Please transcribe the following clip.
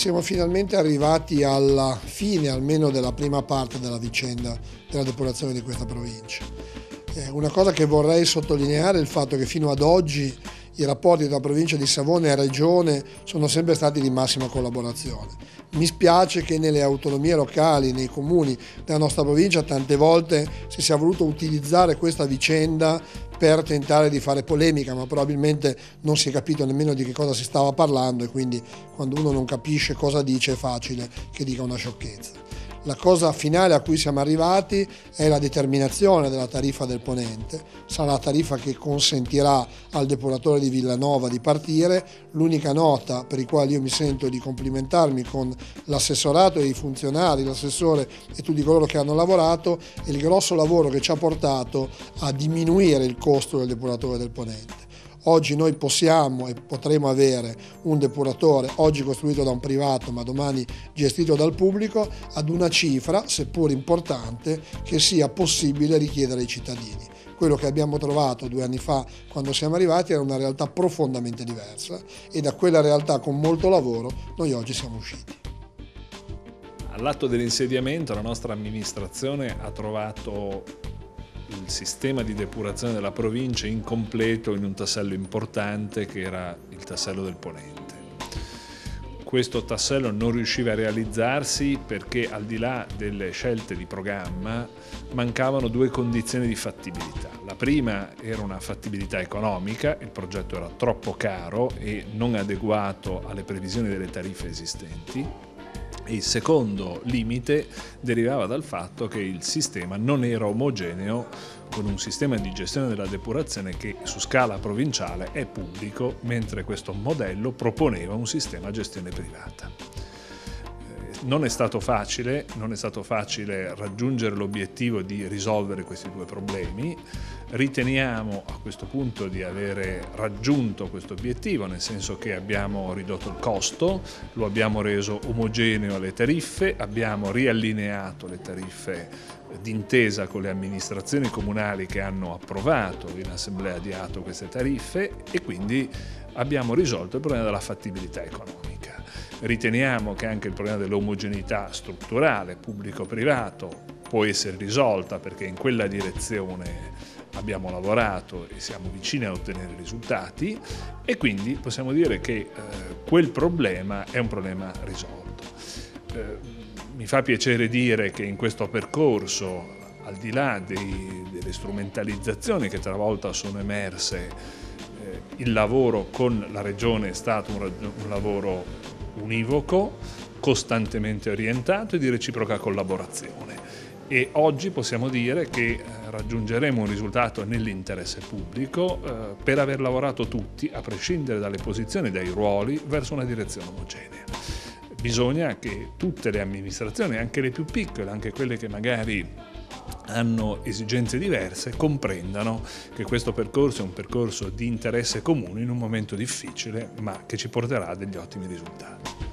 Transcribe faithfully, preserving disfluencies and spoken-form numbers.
Siamo finalmente arrivati alla fine almeno della prima parte della vicenda della depurazione di questa provincia. Eh, una cosa che vorrei sottolineare è il fatto che fino ad oggi i rapporti tra provincia di Savona e regione sono sempre stati di massima collaborazione. Mi spiace che nelle autonomie locali, nei comuni della nostra provincia, tante volte si sia voluto utilizzare questa vicenda per tentare di fare polemica, ma probabilmente non si è capito nemmeno di che cosa si stava parlando e quindi quando uno non capisce cosa dice è facile che dica una sciocchezza. La cosa finale a cui siamo arrivati è la determinazione della tariffa del ponente. Sarà la tariffa che consentirà al depuratore di Villanova di partire. L'unica nota per la quale io mi sento di complimentarmi con l'assessorato e i funzionari, l'assessore e tutti coloro che hanno lavorato è il grosso lavoro che ci ha portato a diminuire il costo del depuratore del ponente. Oggi noi possiamo e potremo avere un depuratore, oggi costruito da un privato ma domani gestito dal pubblico, ad una cifra, seppur importante, che sia possibile richiedere ai cittadini. Quello che abbiamo trovato due anni fa quando siamo arrivati era una realtà profondamente diversa e da quella realtà con molto lavoro noi oggi siamo usciti. All'atto dell'insediamento la nostra amministrazione ha trovato il sistema di depurazione della provincia incompleto in un tassello importante che era il tassello del ponente. Questo tassello non riusciva a realizzarsi perché al di là delle scelte di programma mancavano due condizioni di fattibilità. La prima era una fattibilità economica, il progetto era troppo caro e non adeguato alle previsioni delle tariffe esistenti. E il secondo limite derivava dal fatto che il sistema non era omogeneo con un sistema di gestione della depurazione che su scala provinciale è pubblico, mentre questo modello proponeva un sistema a gestione privata. Non è stato facile, non è stato facile raggiungere l'obiettivo di risolvere questi due problemi. Riteniamo a questo punto di avere raggiunto questo obiettivo, nel senso che abbiamo ridotto il costo, lo abbiamo reso omogeneo alle tariffe, abbiamo riallineato le tariffe d'intesa con le amministrazioni comunali che hanno approvato in assemblea di atto queste tariffe e quindi abbiamo risolto il problema della fattibilità economica. Riteniamo che anche il problema dell'omogeneità strutturale pubblico-privato può essere risolta perché in quella direzione abbiamo lavorato e siamo vicini a ottenere risultati e quindi possiamo dire che eh, quel problema è un problema risolto. Eh, mi fa piacere dire che in questo percorso, al di là dei, delle strumentalizzazioni che talvolta sono emerse, eh, il lavoro con la Regione è stato un, un lavoro univoco, costantemente orientato e di reciproca collaborazione. E oggi possiamo dire che raggiungeremo un risultato nell'interesse pubblico eh, per aver lavorato tutti, a prescindere dalle posizioni e dai ruoli, verso una direzione omogenea. Bisogna che tutte le amministrazioni, anche le più piccole, anche quelle che magari hanno esigenze diverse, comprendano che questo percorso è un percorso di interesse comune in un momento difficile, ma che ci porterà a degli ottimi risultati.